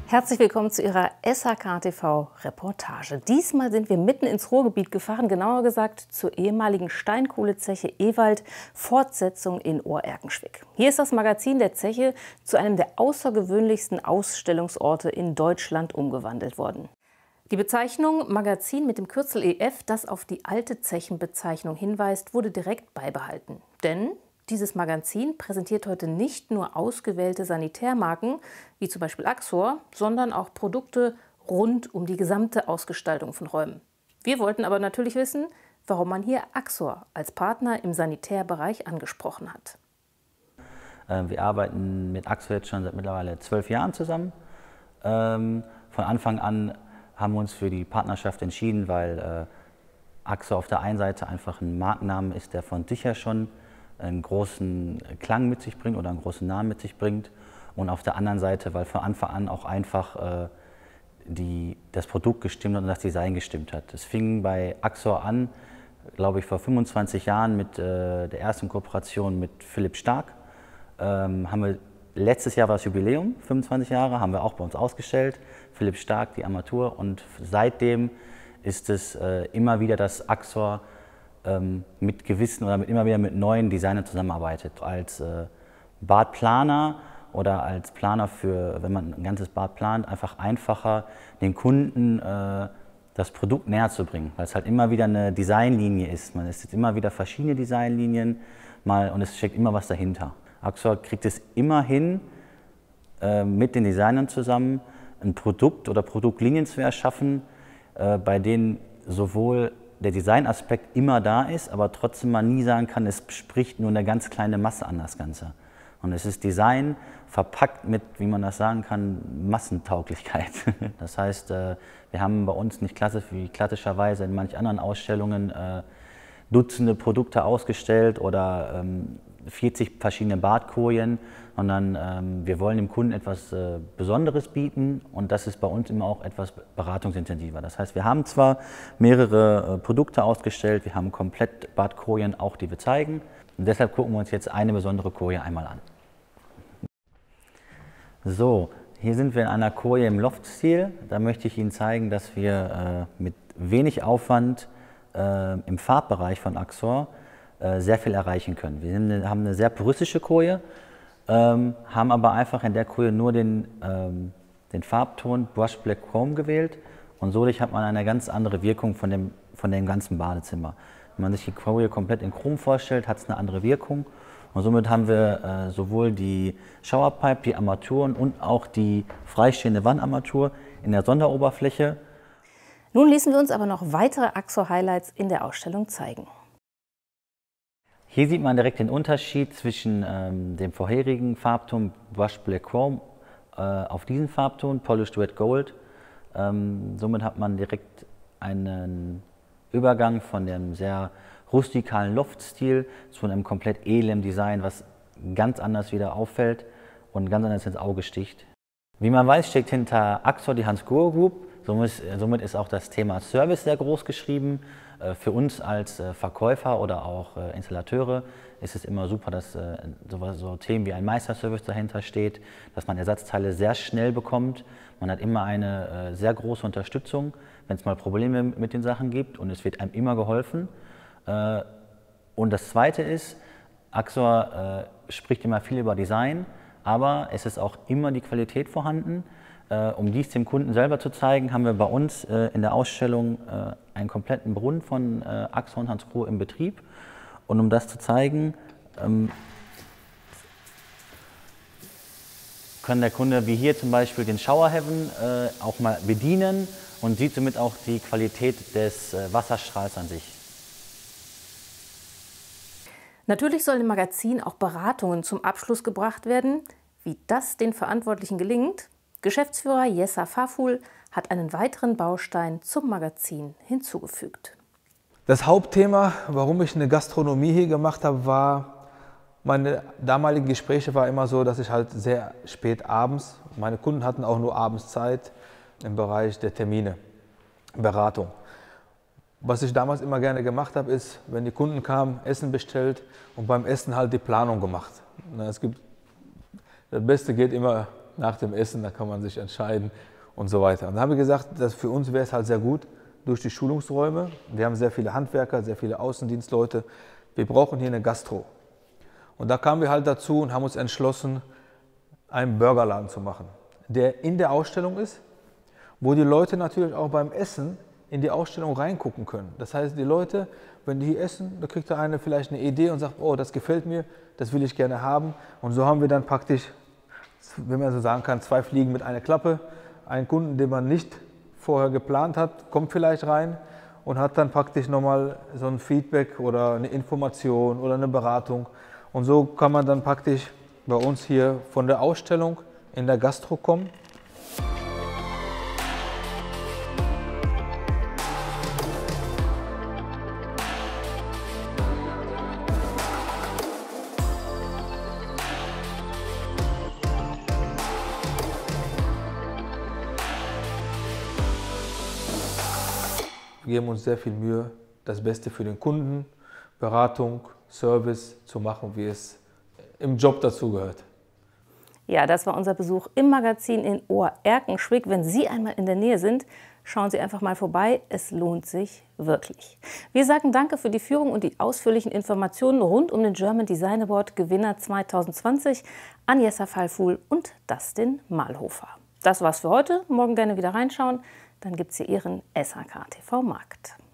Herzlich willkommen zu Ihrer SHK-TV-Reportage. Diesmal sind wir mitten ins Ruhrgebiet gefahren, genauer gesagt zur ehemaligen Steinkohlezeche Ewald, Fortsetzung in Ohr-Erkenschwick. Hier ist das Magazin der Zeche zu einem der außergewöhnlichsten Ausstellungsorte in Deutschland umgewandelt worden. Die Bezeichnung Magazin mit dem Kürzel EF, das auf die alte Zechenbezeichnung hinweist, wurde direkt beibehalten. Denn dieses Magazin präsentiert heute nicht nur ausgewählte Sanitärmarken, wie zum Beispiel Axor, sondern auch Produkte rund um die gesamte Ausgestaltung von Räumen. Wir wollten aber natürlich wissen, warum man hier Axor als Partner im Sanitärbereich angesprochen hat. Wir arbeiten mit Axor jetzt schon seit mittlerweile 12 Jahren zusammen. Von Anfang an haben wir uns für die Partnerschaft entschieden, weil Axor auf der einen Seite einfach ein Markenname ist, der von sich her schon einen großen Klang mit sich bringt oder einen großen Namen mit sich bringt. Und auf der anderen Seite, weil von Anfang an auch einfach das Produkt gestimmt hat und das Design gestimmt hat. Es fing bei Axor an, glaube ich, vor 25 Jahren mit der ersten Kooperation mit Philipp Stark. Letztes Jahr war das Jubiläum, 25 Jahre, haben wir auch bei uns ausgestellt. Philipp Stark, die Armatur. Und seitdem ist es immer wieder, dass Axor mit gewissen oder immer wieder mit neuen Designern zusammenarbeitet. Als Badplaner oder als Planer für, wenn man ein ganzes Bad plant, einfach einfacher den Kunden das Produkt näher zu bringen, weil es halt immer wieder eine Designlinie ist. Man ist jetzt immer wieder verschiedene Designlinien und es steckt immer was dahinter. Axor kriegt es immer hin, mit den Designern zusammen ein Produkt oder Produktlinien zu erschaffen, bei denen sowohl der Designaspekt immer da ist, aber trotzdem man nie sagen kann, es spricht nur eine ganz kleine Masse an das Ganze. Und es ist Design verpackt mit, wie man das sagen kann, Massentauglichkeit. Das heißt, wir haben bei uns nicht wie klassischerweise in manch anderen Ausstellungen Dutzende Produkte ausgestellt oder 40 verschiedene Badkojen, sondern wir wollen dem Kunden etwas Besonderes bieten und das ist bei uns immer auch etwas beratungsintensiver. Das heißt, wir haben zwar mehrere Produkte ausgestellt, wir haben komplett Badkojen auch, die wir zeigen und deshalb gucken wir uns jetzt eine besondere Koje einmal an. So, hier sind wir in einer Koje im Loftstil. Da möchte ich Ihnen zeigen, dass wir mit wenig Aufwand im Farbbereich von Axor sehr viel erreichen können. Wir haben eine sehr puristische Koje, haben aber einfach in der Koje nur den Farbton Brush Black Chrome gewählt und dadurch hat man eine ganz andere Wirkung von dem ganzen Badezimmer. Wenn man sich die Koje komplett in Chrom vorstellt, hat es eine andere Wirkung und somit haben wir sowohl die Showerpipe, die Armaturen und auch die freistehende Wandarmatur in der Sonderoberfläche. Nun ließen wir uns aber noch weitere Axor-Highlights in der Ausstellung zeigen. Hier sieht man direkt den Unterschied zwischen dem vorherigen Farbton Brush Black Chrome auf diesen Farbton Polished Red Gold. Somit hat man direkt einen Übergang von dem sehr rustikalen Loftstil zu einem komplett edlen Design, was ganz anders wieder auffällt und ganz anders ins Auge sticht. Wie man weiß, steckt hinter Axor die Hans Grohe Group. Somit ist auch das Thema Service sehr groß geschrieben. Für uns als Verkäufer oder auch Installateure ist es immer super, dass so Themen wie ein Meisterservice dahinter steht, dass man Ersatzteile sehr schnell bekommt. Man hat immer eine sehr große Unterstützung, wenn es mal Probleme mit den Sachen gibt und es wird einem immer geholfen. Und das Zweite ist, Axor spricht immer viel über Design, aber es ist auch immer die Qualität vorhanden. Um dies dem Kunden selber zu zeigen, haben wir bei uns in der Ausstellung einen kompletten Brunnen von Axor und Hans Grohe im Betrieb. Und um das zu zeigen, kann der Kunde wie hier zum Beispiel den Shower Heaven auch mal bedienen und sieht somit auch die Qualität des Wasserstrahls an sich. Natürlich soll im Magazin auch Beratungen zum Abschluss gebracht werden. Wie das den Verantwortlichen gelingt? Geschäftsführer Jessa Faful hat einen weiteren Baustein zum Magazin hinzugefügt. Das Hauptthema, warum ich eine Gastronomie hier gemacht habe, war, meine damaligen Gespräche war immer so, dass ich halt sehr spät abends, meine Kunden hatten auch nur abends Zeit im Bereich der Termine, Beratung. Was ich damals immer gerne gemacht habe, ist, wenn die Kunden kamen, Essen bestellt und beim Essen halt die Planung gemacht. Das Beste geht immer nach dem Essen, da kann man sich entscheiden und so weiter. Und da haben wir gesagt, dass für uns wäre es halt sehr gut durch die Schulungsräume. Wir haben sehr viele Handwerker, sehr viele Außendienstleute. Wir brauchen hier eine Gastro. Und da kamen wir halt dazu und haben uns entschlossen, einen Burgerladen zu machen, der in der Ausstellung ist, wo die Leute natürlich auch beim Essen in die Ausstellung reingucken können. Das heißt, die Leute, wenn die hier essen, da kriegt der eine vielleicht eine Idee und sagt, oh, das gefällt mir, das will ich gerne haben. Und so haben wir dann praktisch, wenn man so sagen kann, 2 Fliegen mit einer Klappe. Einen Kunden, den man nicht vorher geplant hat, kommt vielleicht rein und hat dann praktisch nochmal so ein Feedback oder eine Information oder eine Beratung. Und so kann man dann praktisch bei uns hier von der Ausstellung in der Gastro kommen. Wir geben uns sehr viel Mühe, das Beste für den Kunden, Beratung, Service zu machen, wie es im Job dazugehört. Ja, das war unser Besuch im Magazin in Ohr-Erkenschwick. Wenn Sie einmal in der Nähe sind, schauen Sie einfach mal vorbei. Es lohnt sich wirklich. Wir sagen Danke für die Führung und die ausführlichen Informationen rund um den German Design Award Gewinner 2020 an Jessa Falful und Dustin Malhofer. Das war's für heute. Morgen gerne wieder reinschauen. Dann gibt's hier Ihren SHK TV Markt.